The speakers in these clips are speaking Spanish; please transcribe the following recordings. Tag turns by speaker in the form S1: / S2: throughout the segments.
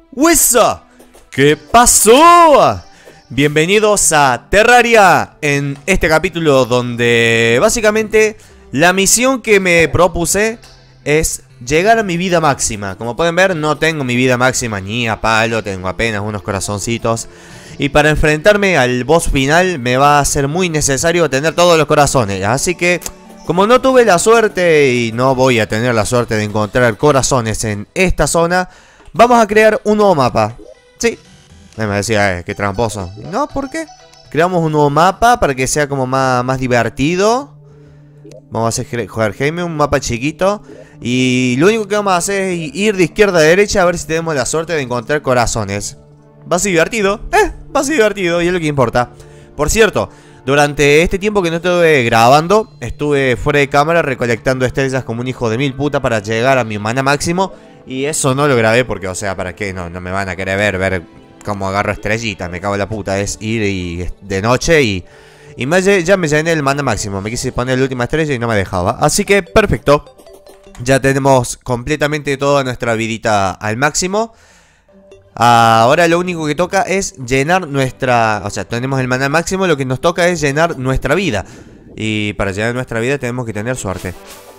S1: ¡Huesa! ¿Qué pasó? Bienvenidos a Terraria en este capítulo donde básicamente la misión que me propuse es llegar a mi vida máxima. Como pueden ver, no tengo mi vida máxima ni a palo, tengo apenas unos corazoncitos. Y para enfrentarme al boss final me va a ser muy necesario tener todos los corazones. Así que, como no tuve la suerte y no voy a tener la suerte de encontrar corazones en esta zona, vamos a crear un nuevo mapa. Sí, me decía, qué tramposo. No, ¿por qué? Creamos un nuevo mapa para que sea como más divertido. Vamos a hacer jugar Jaime, un mapa chiquito. Y lo único que vamos a hacer es ir de izquierda a derecha a ver si tenemos la suerte de encontrar corazones. Va a ser divertido, va a ser divertido y es lo que importa. Por cierto, durante este tiempo que no estuve grabando, estuve fuera de cámara recolectando estrellas como un hijo de mil puta para llegar a mi mana máximo. Y eso no lo grabé porque, o sea, ¿para qué? No me van a querer ver cómo agarro estrellitas, me cago en la puta. Es ir de noche y ya me llené el mana máximo. Me quise poner la última estrella y no me dejaba. Así que, perfecto. Ya tenemos completamente toda nuestra vidita al máximo. Ahora lo único que toca es llenar nuestra... O sea, tenemos el mana máximo, lo que nos toca es llenar nuestra vida. Y para llenar nuestra vida tenemos que tener suerte.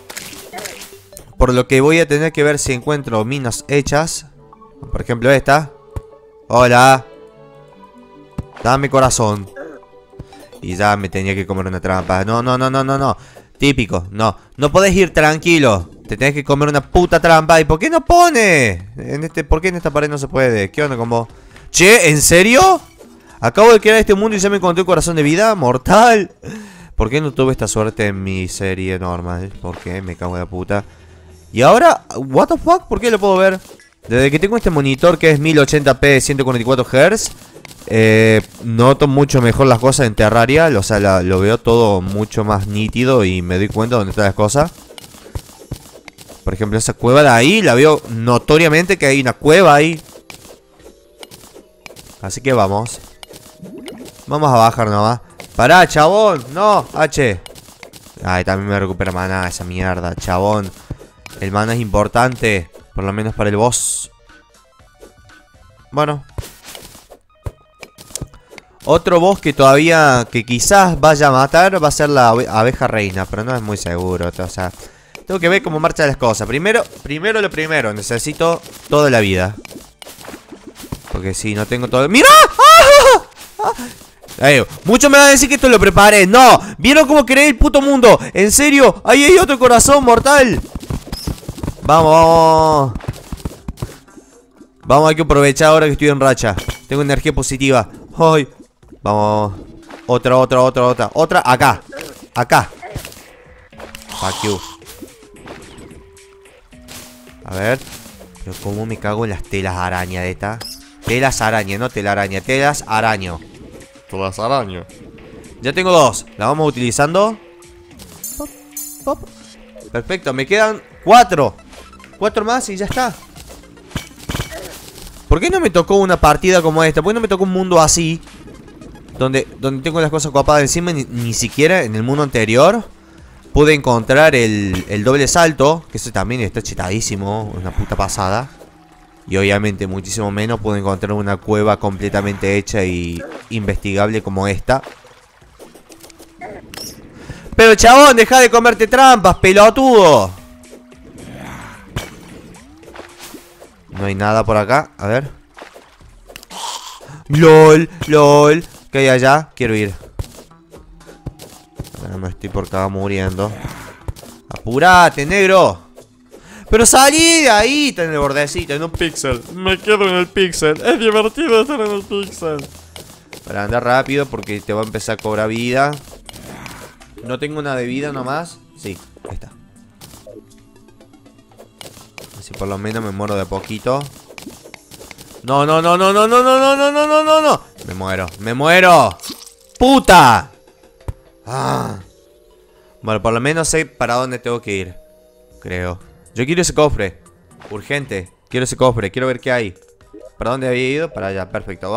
S1: Por lo que voy a tener que ver si encuentro minas hechas. Por ejemplo esta. Hola. Dame corazón. Y ya me tenía que comer una trampa. No. Típico, no podés ir tranquilo. Te tenés que comer una puta trampa. ¿Y por qué no pone? ¿Por qué en esta pared no se puede? ¿Qué onda con vos? Che, ¿en serio? Acabo de crear este mundo y ya me encontré un corazón de vida mortal. ¿Por qué no tuve esta suerte en mi serie normal? ¿Por qué? Me cago en la puta. Y ahora, what the fuck, ¿por qué lo puedo ver? Desde que tengo este monitor que es 1080p 144 Hz, noto mucho mejor las cosas en Terraria. O sea, lo veo todo mucho más nítido y me doy cuenta de dónde están las cosas. Por ejemplo, esa cueva de ahí, la veo notoriamente que hay una cueva ahí. Así que vamos. Vamos a bajar nomás. Pará, chabón, no, H. Ay, también me recupera maná esa mierda, chabón. El mana es importante, por lo menos para el boss. Bueno. Otro boss que todavía, que quizás vaya a matar, va a ser la abeja reina. Pero no es muy seguro, o sea, tengo que ver cómo marchan las cosas. Primero lo primero, necesito toda la vida. Porque si no tengo todo... ¡Mira! Muchos me van a decir que esto lo preparé. No, ¿vieron cómo creé el puto mundo? En serio, ahí hay otro corazón mortal. Vamos. Vamos, hay que aprovechar ahora que estoy en racha. Tengo energía positiva. Ay. Vamos. Otra. Otra, acá. Fuck you. A ver. Pero cómo me cago en las telas araña de esta. Telas araña, no telaraña. Telas araño. Telas araño. Ya tengo dos. La vamos utilizando. Pop. Perfecto, me quedan 4. 4 más y ya está. ¿Por qué no me tocó una partida como esta? ¿Por qué no me tocó un mundo así? Donde tengo las cosas copadas encima. Ni siquiera en el mundo anterior pude encontrar el doble salto. Que eso también está chetadísimo. Una puta pasada. Y obviamente muchísimo menos pude encontrar una cueva completamente hecha y investigable como esta. Pero chabón, deja de comerte trampas, pelotudo. No hay nada por acá, a ver. LOL. ¿Qué hay allá? Quiero ir. Me estoy por acá muriendo. Apurate, negro. Pero salí de ahí, está en el bordecito, en un píxel. Me quedo en el píxel. Es divertido estar en el píxel. Para andar rápido porque te va a empezar a cobrar vida. No tengo una de vida nomás. Sí, ahí está. Así por lo menos me muero de a poquito. No. Me muero. ¡Puta! Bueno, por lo menos sé para dónde tengo que ir. Creo. Yo quiero ese cofre. Urgente. Quiero ese cofre. Quiero ver qué hay. ¿Para dónde había ido? Para allá. Perfecto.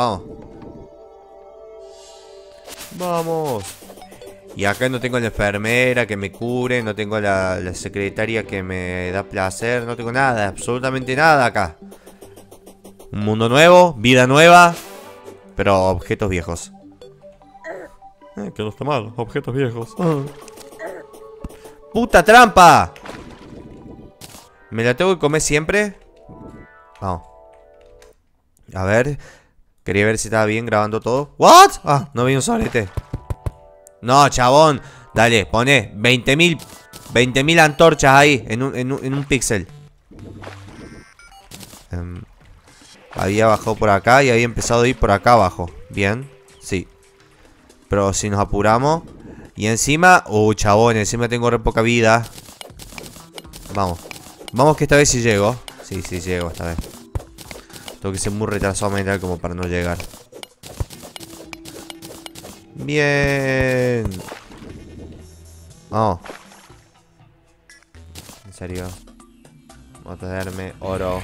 S1: Vamos. Y acá no tengo la enfermera que me cure. No tengo la secretaria que me da placer. No tengo nada. Absolutamente nada acá. Un mundo nuevo, vida nueva, pero objetos viejos. Que no está mal, objetos viejos. ¡Puta trampa! ¿Me la tengo que comer siempre? Vamos. A ver. Quería ver si estaba bien grabando todo. ¿What? Ah, no vi un solete. No, chabón. Dale, poné 20.000 antorchas ahí, en un píxel. Había bajado por acá y había empezado a ir por acá abajo. Bien, sí. Pero si nos apuramos. Y encima... chabón, encima tengo re poca vida. Vamos. Vamos que esta vez sí llego. Sí, sí llego esta vez. Tengo que ser muy retrasado mental como para no llegar. Bien. Vamos. En serio. Vamos a darme oro.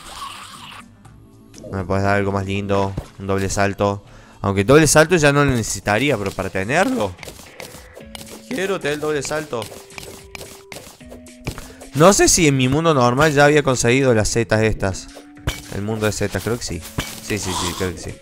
S1: ¿No me puedes dar algo más lindo? Un doble salto. Aunque el doble salto ya no lo necesitaría, pero para tenerlo. Quiero tener el doble salto. No sé si en mi mundo normal ya había conseguido las setas estas. El mundo de setas, creo que sí. Sí, sí, sí, creo que sí.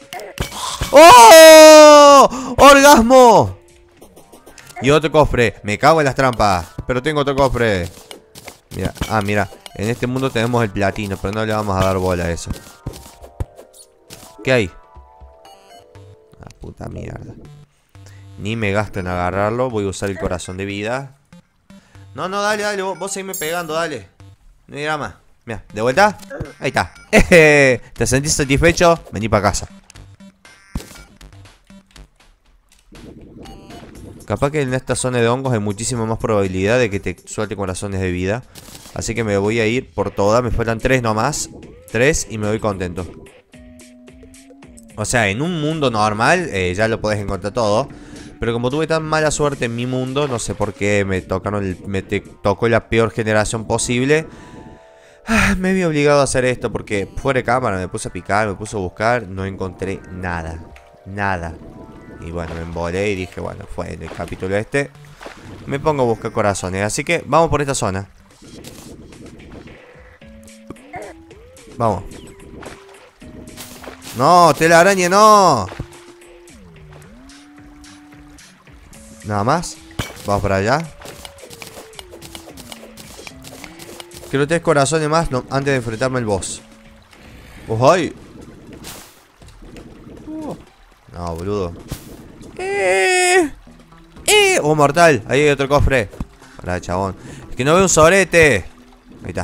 S1: ¡Oh! ¡Orgasmo! Y otro cofre. Me cago en las trampas. Pero tengo otro cofre. Mira, mira. En este mundo tenemos el platino, pero no le vamos a dar bola a eso. ¿Qué hay? Ah, puta mierda. Ni me gasto en agarrarlo. Voy a usar el corazón de vida. No, no, dale, dale. Vos seguime pegando, dale. No hay drama. Mira, ¿de vuelta? Ahí está. ¿Te sentís satisfecho? Vení para casa. Capaz que en esta zona de hongos hay muchísima más probabilidad de que te suelte corazones de vida. Así que me voy a ir por todas. Me faltan 3 nomás. 3 y me voy contento. O sea, en un mundo normal ya lo podés encontrar todo. Pero como tuve tan mala suerte en mi mundo, no sé por qué me tocó la peor generación posible. Me vi obligado a hacer esto porque fuera de cámara me puse a picar, me puse a buscar. No encontré nada. Nada. Y bueno, me embolé y dije, bueno, fue en el capítulo este. Me pongo a buscar corazones. Así que vamos por esta zona. Vamos. No, telaraña, no. Nada más. Vamos para allá. Quiero 3 corazones más antes de enfrentarme al boss. ¡Ay! No, boludo. ¡Oh, mortal! Ahí hay otro cofre. Hola, chabón. Es que no veo un sorete. Ahí está.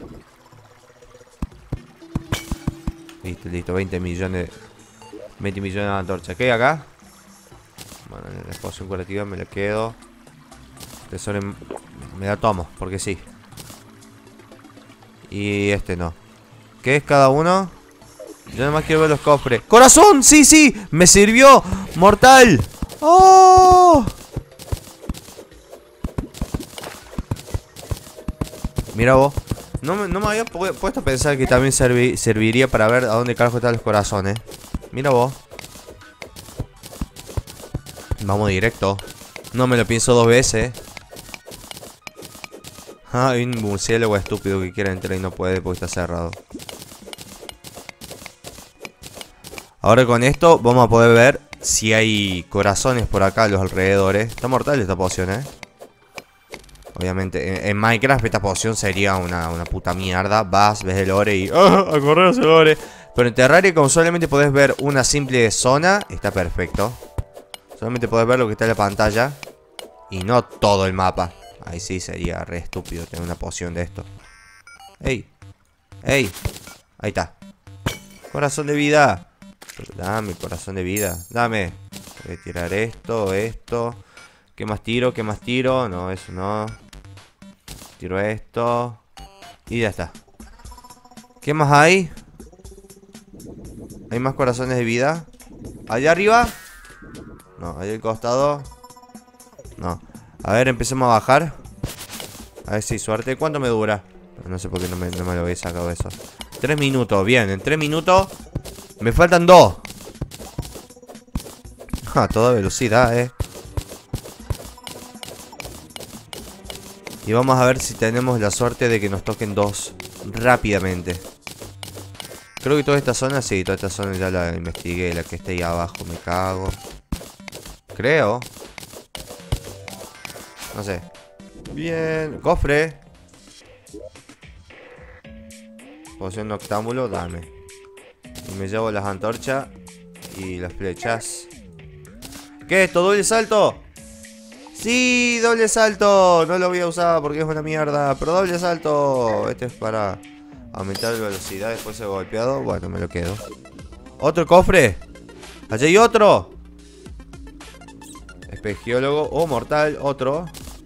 S1: Listo, listo. 20 millones de antorchas. ¿Qué hay acá? Bueno, en la exposición curativa me la quedo. Tesoro me la tomo, porque sí. Y este no. ¿Qué es cada uno? Yo nada más quiero ver los cofres. ¡Corazón! ¡Sí, sí! ¡Me sirvió! ¡Mortal! ¡Oh! Mira vos. No me había puesto a pensar que también serviría para ver a dónde carajo están los corazones. Mira vos. Vamos directo. No me lo pienso 2 veces. Hay un murciélago estúpido que quiere entrar y no puede porque está cerrado. Ahora con esto vamos a poder ver si hay corazones por acá a los alrededores. Está mortal esta poción, Obviamente, en Minecraft esta poción sería una puta mierda. Vas, ves el ore y... ¡ah! A correr hacia el ore. Pero en Terraria, como solamente podés ver una simple zona, está perfecto. Solamente podés ver lo que está en la pantalla y no todo el mapa. Ahí sí sería re estúpido tener una poción de esto. ¡Ey! ¡Ey! Ahí está. Corazón de vida. Dame corazón de vida. Dame. Voy a tirar esto, esto. ¿Qué más tiro? ¿Qué más tiro? No, eso no. Tiro esto. Y ya está. ¿Qué más hay? ¿Hay más corazones de vida? ¿Allá arriba? No, allá al costado. No. A ver, empecemos a bajar. A ver si hay suerte. ¿Cuánto me dura? No sé por qué no me lo había sacado eso. 3 minutos, bien, en 3 minutos. Me faltan 2. A toda velocidad, Y vamos a ver si tenemos la suerte de que nos toquen 2 rápidamente. Creo que toda esta zona, sí, toda esta zona ya la investigué. La que está ahí abajo, me cago. Creo. No sé. Bien, cofre. Poción noctámbulo, dame. Y me llevo las antorchas y las flechas. ¿Qué? ¿Esto? ¿Doble salto? Sí, doble salto. No lo voy a usar porque es una mierda. Pero doble salto. Este es para aumentar la velocidad después de golpeado. Bueno, me lo quedo. ¿Otro cofre? Allí hay otro. Espejiólogo. Oh, mortal. Otro.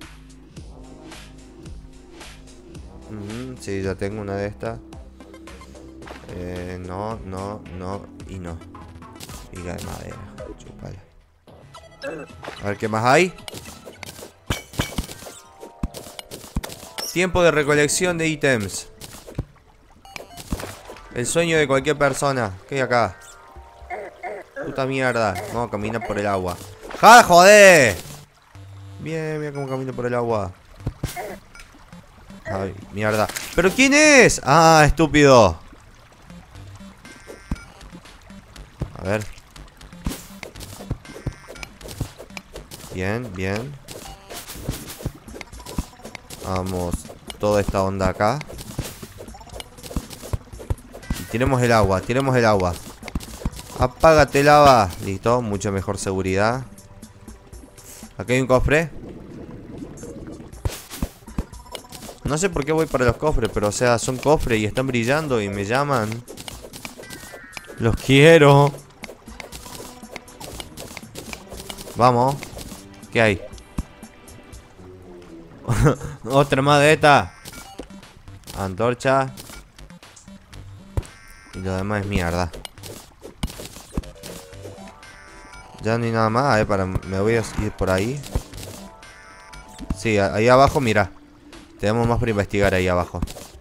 S1: Sí, ya tengo una de estas. No, no, no y no. Viga de madera. Chupala. A ver qué más hay. Tiempo de recolección de ítems. El sueño de cualquier persona. ¿Qué hay acá? Puta mierda. Vamos a caminar por el agua. ¡Ja, joder! Bien, mira cómo camino por el agua. Ay, mierda. ¿Pero quién es? Ah, estúpido. A ver. Bien, bien. Vamos. Toda esta onda acá. Y tiremos el agua, tiremos el agua. Apágate, lava. Listo, mucha mejor seguridad. Aquí hay un cofre. No sé por qué voy para los cofres, pero o sea, son cofres y están brillando y me llaman. Los quiero. Vamos. ¿Qué hay? Otra más de esta. Antorcha. Y lo demás es mierda. Ya no hay nada más. A ver, me voy a ir por ahí. Sí, ahí abajo, mira. Tenemos más para investigar ahí abajo.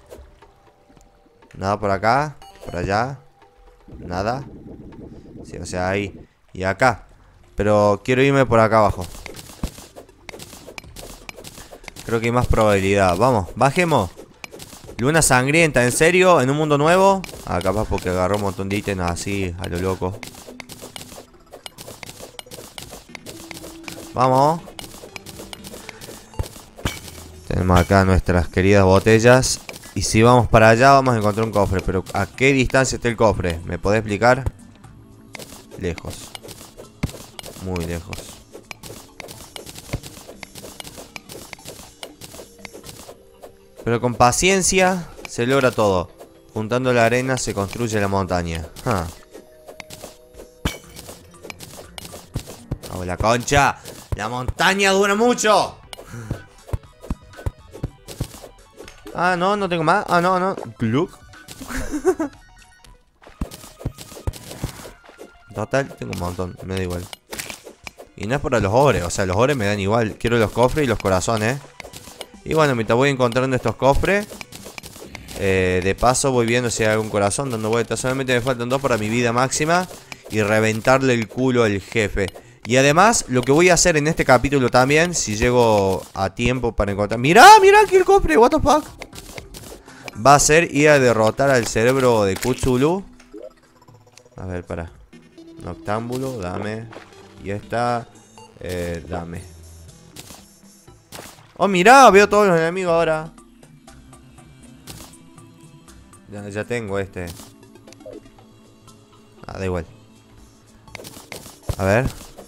S1: Nada por acá. Por allá. Nada. Sí, o sea, ahí. Y acá. Pero quiero irme por acá abajo. Creo que hay más probabilidad. Vamos, bajemos. Luna sangrienta, ¿en serio? ¿En un mundo nuevo? Ah, capaz porque agarró un montón de ítems así, a lo loco. Vamos. Tenemos acá nuestras queridas botellas. Y si vamos para allá vamos a encontrar un cofre. Pero ¿a qué distancia está el cofre? ¿Me podés explicar? Lejos. Muy lejos. Pero con paciencia se logra todo. Juntando la arena se construye la montaña. ¡Oh, la concha! ¡La montaña dura mucho! Ah, no, no tengo más. Ah, no, no. Gluk. Total, tengo un montón. Me da igual. Y no es para los ores. O sea, los ores me dan igual. Quiero los cofres y los corazones. Y bueno, mientras voy encontrando estos cofres, de paso voy viendo si hay algún corazón dando vueltas. Solamente me faltan 2 para mi vida máxima y reventarle el culo al jefe. Y además, lo que voy a hacer en este capítulo también, si llego a tiempo para encontrar... ¡Mirá! ¡Mirá aquí el cofre! ¿What the fuck? Va a ser ir a derrotar al cerebro de Cthulhu. A ver, para. Noctámbulo, dame. Y esta, dame. Oh, mirá, veo todos los enemigos ahora. Ya tengo este. Ah, da igual. A ver.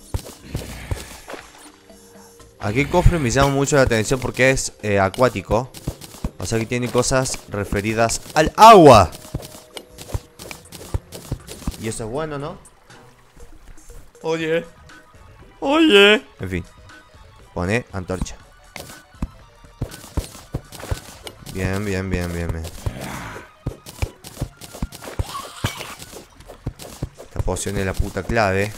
S1: Aquí el cofre me llama mucho la atención porque es acuático. O sea que tiene cosas referidas al agua. Y eso es bueno, ¿no? Oye. Oye. En fin. Pone antorcha. Bien, bien, bien, bien, bien. Esta poción es la puta clave.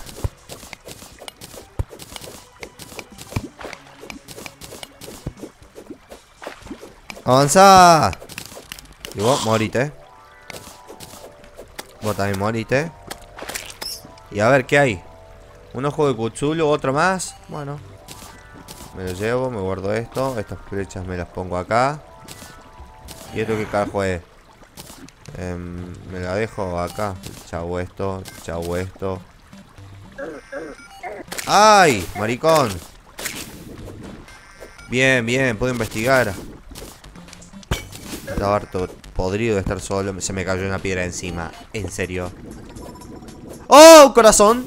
S1: ¡Avanza! Y vos morite. Vos también morite. Y a ver, ¿qué hay? Un ojo de Cthulhu, otro más. Bueno. Me lo llevo, me guardo esto. Estas flechas me las pongo acá. ¿Y esto qué carajo es? Me la dejo acá. Chau esto, chau esto. ¡Ay! Maricón. Bien, bien, puedo investigar. Estaba harto podrido de estar solo. Se me cayó una piedra encima. En serio. ¡Oh! Corazón.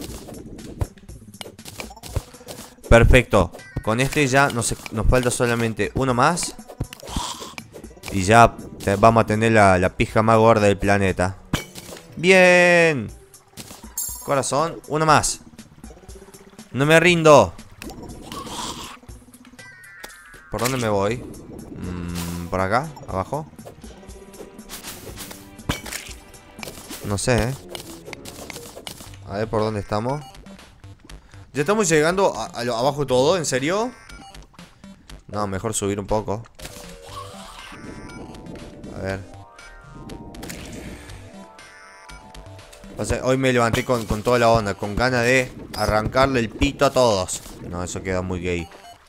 S1: Perfecto. Con este ya nos falta solamente uno más. Y ya vamos a tener la pija más gorda del planeta. Bien. Corazón, uno más. No me rindo. ¿Por dónde me voy? ¿Por acá? ¿Abajo? No sé, A ver por dónde estamos. Ya estamos llegando a lo abajo todo, ¿en serio? No, mejor subir un poco. A ver. O sea, hoy me levanté con toda la onda, con ganas de arrancarle el pito a todos. No, eso queda muy gay.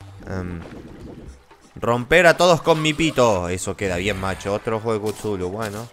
S1: Romper a todos con mi pito. Eso queda bien, macho. Otro juego de Cthulhu, bueno.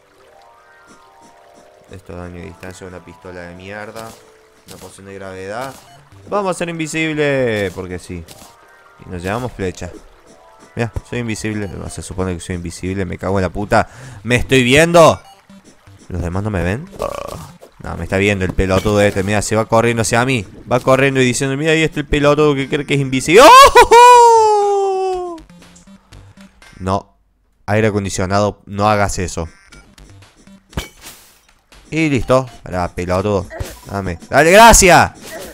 S1: Esto daño de distancia, una pistola de mierda. Una poción de gravedad. Vamos a ser invisible, porque sí. Y nos llevamos flecha. Mira, soy invisible. Se supone que soy invisible, me cago en la puta. ¡Me estoy viendo! ¿Los demás no me ven? No, me está viendo el pelotudo este. Mira, se va corriendo hacia mí. Va corriendo y diciendo, mira, ahí está el pelotudo que cree que es invisible. ¡Oh! No. Aire acondicionado, no hagas eso. Y listo. Pará, pelotudo. Dame. ¡Dale, gracias!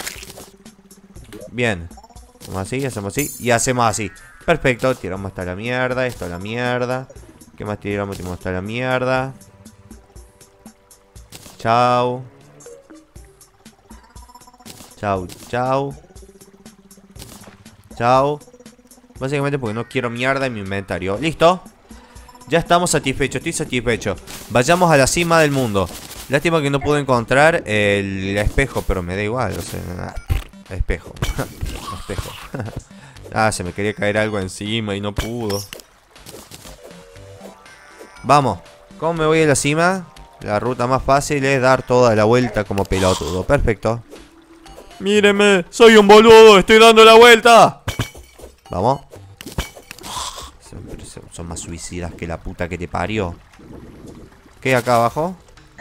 S1: Bien. Hacemos así, hacemos así. Y hacemos así. Perfecto. Tiramos hasta la mierda. Esto a la mierda. ¿Qué más tiramos? Tiramos hasta la mierda. Chao. Chao, chao. Chao. Básicamente porque no quiero mierda en mi inventario. Listo. Ya estamos satisfechos, estoy satisfecho. Vayamos a la cima del mundo. Lástima que no puedo encontrar el espejo, pero me da igual, o sea, espejo. Espejo. Se me quería caer algo encima y no pudo. Vamos. ¿Cómo me voy a la cima? La ruta más fácil es dar toda la vuelta como pelotudo. Perfecto. Míreme, soy un boludo, estoy dando la vuelta. Vamos. Son más suicidas que la puta que te parió. ¿Qué hay acá abajo?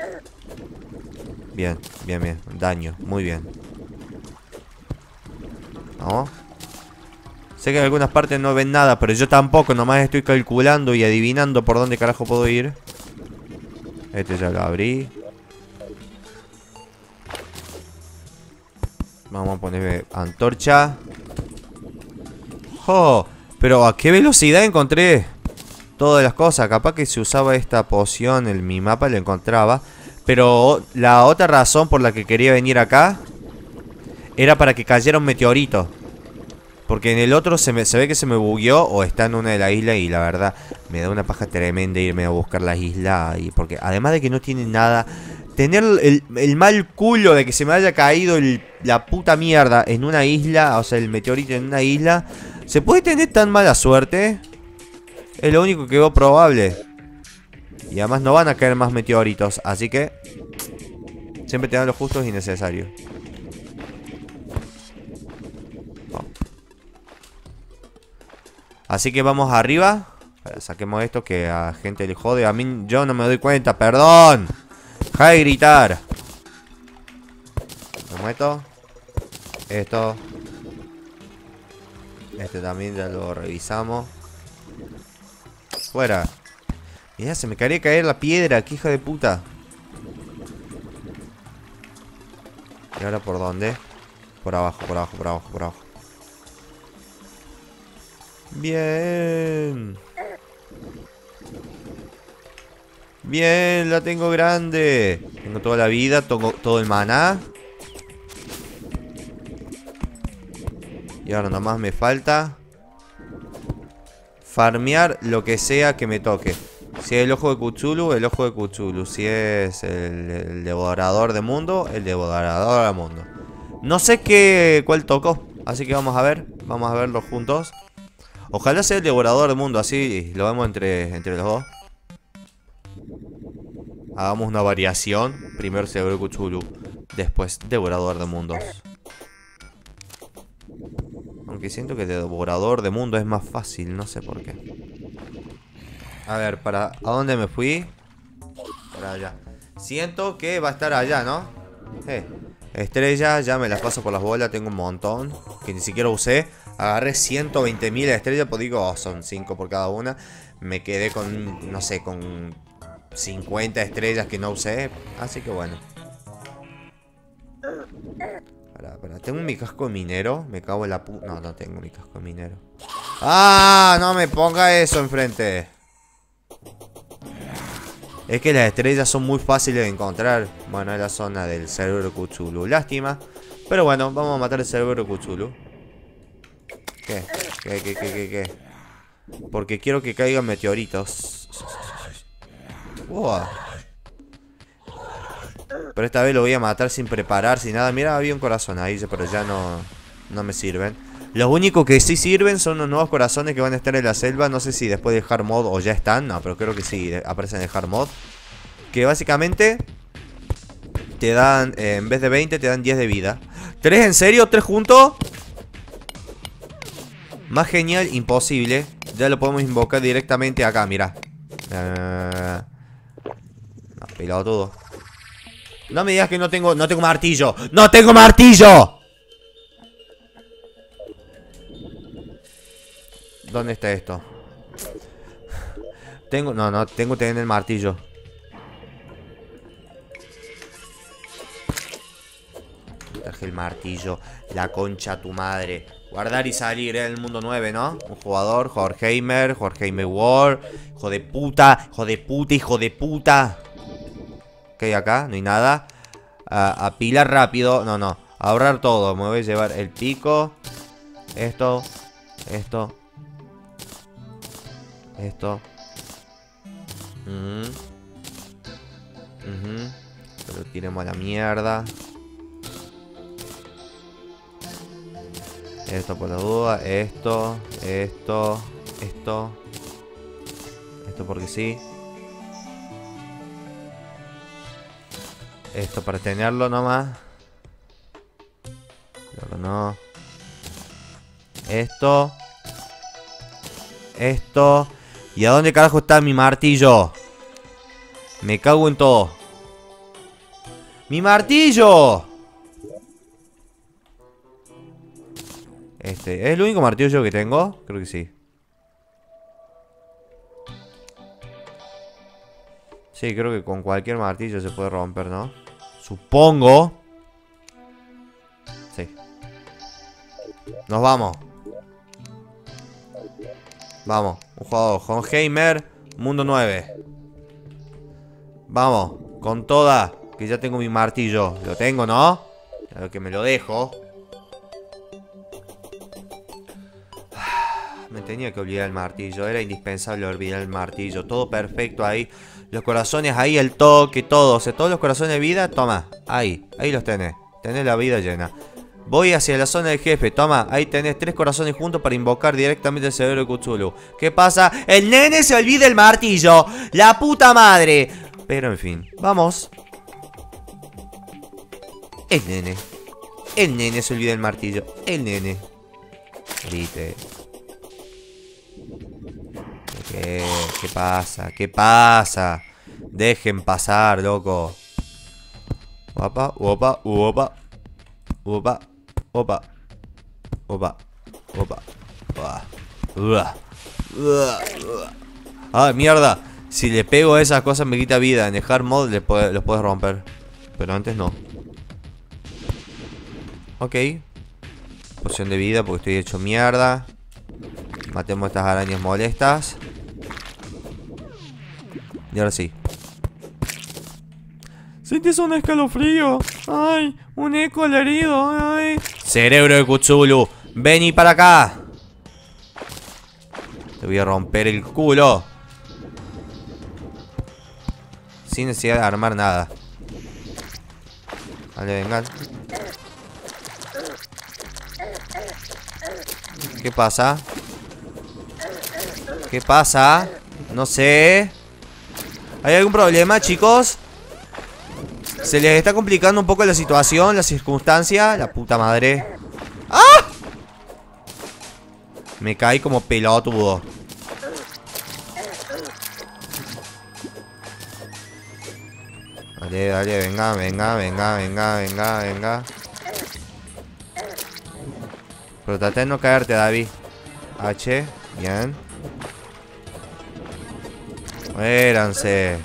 S1: Bien, bien, bien. Daño, muy bien. Vamos. Sé que en algunas partes no ven nada, pero yo tampoco. Nomás estoy calculando y adivinando por dónde carajo puedo ir. Este ya lo abrí. Vamos a poner antorcha. ¡Oh! Pero ¿a qué velocidad encontré todas las cosas? Capaz que si usaba esta poción en mi mapa la encontraba. Pero la otra razón por la que quería venir acá era para que cayera un meteorito. Porque en el otro se ve que se me bugueó o está en una de las islas. Y la verdad me da una paja tremenda irme a buscar las islas. Porque además de que no tiene nada, tener el mal culo de que se me haya caído la puta mierda en una isla. O sea, el meteorito en una isla. ¿Se puede tener tan mala suerte? Es lo único que veo probable. Y además no van a caer más meteoritos. Así que siempre te dan los justos y necesarios. Así que vamos arriba. Saquemos esto que a gente le jode. A mí yo no me doy cuenta, perdón. Deja de gritar. Como esto. Esto. Este también ya lo revisamos. Fuera. Mirá, se me quería caer la piedra. Qué hija de puta. ¿Y ahora por dónde? Por abajo, por abajo, por abajo, por abajo. Bien. Bien, la tengo grande. Tengo toda la vida, todo el maná. Y ahora nomás me falta farmear lo que sea que me toque. Si es el ojo de Cthulhu, el ojo de Cthulhu. Si es el devorador de mundo, el devorador de mundo. No sé cuál tocó. Así que vamos a ver. Vamos a verlos juntos. Ojalá sea el devorador de mundo. Así lo vemos entre los dos. Hagamos una variación. Primero Cerebro de Cthulhu, después Devorador de Mundos. Aunque siento que Devorador de Mundos es más fácil, no sé por qué. A ver, ¿a dónde me fui? Para allá. Siento que va a estar allá, ¿no? Estrellas, ya me las paso por las bolas. Tengo un montón que ni siquiera usé. Agarré 120.000 estrellas, pues digo, oh, son 5 por cada una. Me quedé con, no sé, con 50 estrellas que no usé. Así que bueno. Pará, ¿tengo mi casco de minero? Me cago en la puta. No, no tengo mi casco de minero. ¡Ah! No me ponga eso enfrente. Es que las estrellas son muy fáciles de encontrar. Bueno, es la zona del cerebro de Cthulhu. Lástima. Pero bueno, vamos a matar el cerebro de Cthulhu. ¿Qué? Porque quiero que caigan meteoritos. Wow. Pero esta vez lo voy a matar sin preparar, sin nada. Mira, había un corazón ahí, pero ya no me sirven. Los únicos que sí sirven son los nuevos corazones que van a estar en la selva. No sé si después de Hard Mod o ya están. No, pero creo que sí, aparecen en Hard Mod. Que básicamente te dan, en vez de 20, te dan 10 de vida. ¿3 en serio? ¿3 juntos? Más genial, imposible. Ya lo podemos invocar directamente acá, mira. Pelotudo. No me digas que no tengo martillo. ¡No tengo martillo! ¿Dónde está esto? Tengo que tener el martillo. Traje el martillo. La concha a tu madre. Guardar y salir, el mundo 9, ¿no? Un jugador, Jorgeheimer War. Hijo de puta. ¿Qué hay acá? No hay nada. Apilar rápido. No. Ahorrar todo. Me voy a llevar el pico. Esto. Pero tiremos a la mierda. Esto por la duda. Esto porque sí. Esto para tenerlo nomás. Pero no. Esto. ¿Y a dónde carajo está mi martillo? Me cago en todo. ¡Mi martillo! ¿Es el único martillo que tengo? Creo que sí. Sí, creo que con cualquier martillo se puede romper, ¿no? Supongo. Sí. Nos vamos. Vamos, un jugador, Jorgeheimer, mundo 9. Vamos, con toda. Que ya tengo mi martillo. Lo tengo, ¿no? Claro que me lo dejo. Me tenía que olvidar el martillo. Era indispensable olvidar el martillo. Todo perfecto ahí. Los corazones ahí, el toque, todo. O sea, todos los corazones de vida, toma. Ahí los tenés. Tenés la vida llena. Voy hacia la zona del jefe. Toma, ahí tenés 3 corazones juntos para invocar directamente el cerebro de Cthulhu. ¿Qué pasa? El nene se olvida el martillo. La puta madre. Pero en fin, vamos. El nene se olvida el martillo. El nene. Grite. ¿Qué pasa? ¿Qué pasa? Dejen pasar, loco. Opa. Ah, mierda. Si le pego a esas cosas me quita vida. En el hard mode los puedes romper. Pero antes no. Ok. Poción de vida porque estoy hecho mierda. Matemos estas arañas molestas. Y ahora sí. ¿Sentís un escalofrío? ¡Ay! Un eco al herido. ¡Ay! Cerebro de Cthulhu, vení para acá. Te voy a romper el culo. Sin necesidad de armar nada. Vale, vengan. ¿Qué pasa? ¿Qué pasa? No sé. ¿Hay algún problema, chicos? Se les está complicando un poco la situación, la circunstancia. La puta madre. ¡Ah! Me caí como pelotudo. Dale, dale, venga, venga, venga, venga, venga, venga. Pero trata de no caerte, David. H, bien. Muéranse.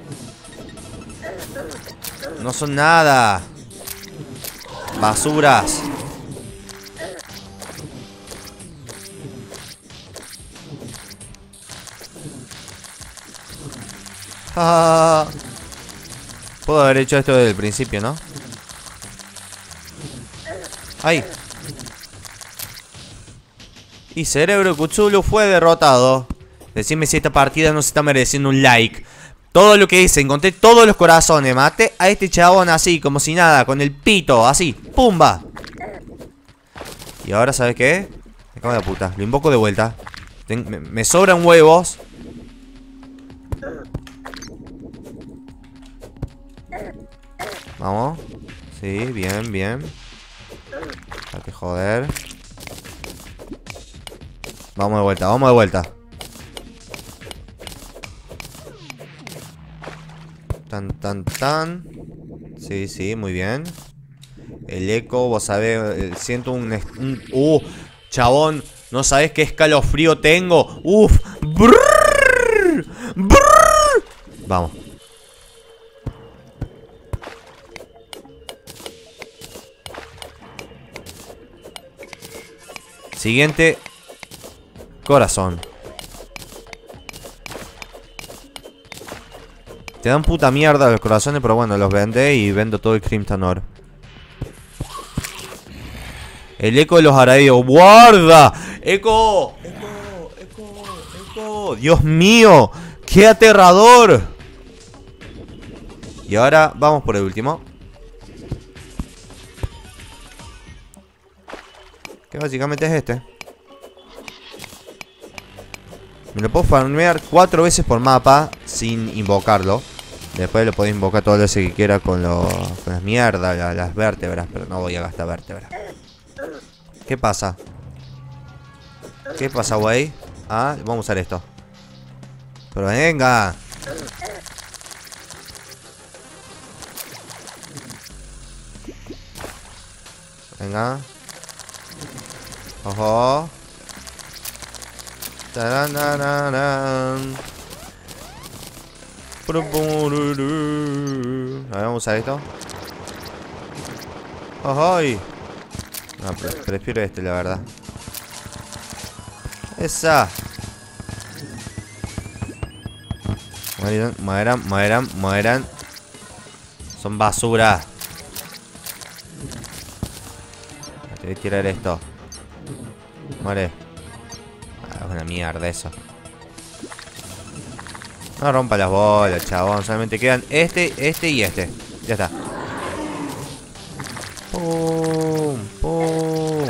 S1: No son nada. Basuras. Ah. Puedo haber hecho esto desde el principio, ¿no? ¡Ay! Y Cerebro Cthulhu fue derrotado. Decime si esta partida no se está mereciendo un like. Todo lo que hice, encontré todos los corazones. Maté a este chabón así, como si nada, con el pito, así, ¡pumba! Y ahora, ¿sabes qué? Me cago en la puta, lo invoco de vuelta. Me sobran huevos. Vamos. Sí, bien, bien. Déjate joder. Vamos de vuelta, vamos de vuelta. Tan, tan, tan. Sí, sí, muy bien. El eco, vos sabés, siento chabón, no sabés qué escalofrío tengo. Uf. Brrr, brrr. Vamos. Siguiente. Corazón. Te dan puta mierda los corazones, pero bueno, los vendé y vendo todo el Crimson Ore. El eco de los Araídos. ¡Guarda! ¡Eco! ¡Eco! ¡Eco! ¡Eco! ¡Dios mío! ¡Qué aterrador! Y ahora vamos por el último. Que básicamente es este. Me lo puedo farmear 4 veces por mapa sin invocarlo. Después lo podéis invocar todas las veces que quiera con las mierdas, las vértebras. Pero no voy a gastar vértebras. ¿Qué pasa? ¿Qué pasa, güey? Ah, vamos a usar esto. Pero venga. Venga. Ojo. Taranararan. A ver, vamos a usar esto. Ojo. No, prefiero este, la verdad. Esa. Mueran. Son basura. Te voy a tirar esto. Muere. Ah, es una mierda eso. No rompa las bolas, chabón. Solamente quedan este y este. Ya está. Pum, pum.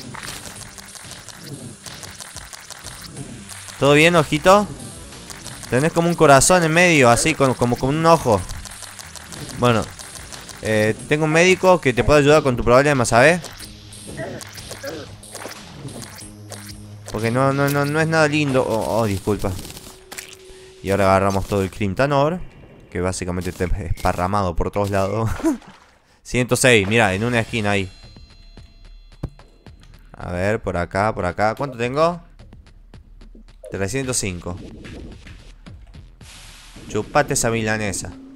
S1: ¿Todo bien, ojito? Tenés como un corazón en medio, así, como con un ojo. Bueno, tengo un médico que te puede ayudar con tu problema, ¿sabes? Porque no es nada lindo. Oh, disculpa. Y ahora agarramos todo el Crimson Ore, que básicamente está esparramado por todos lados. 106, mira, en una esquina ahí. A ver, por acá, por acá. ¿Cuánto tengo? 305. Chupate esa milanesa.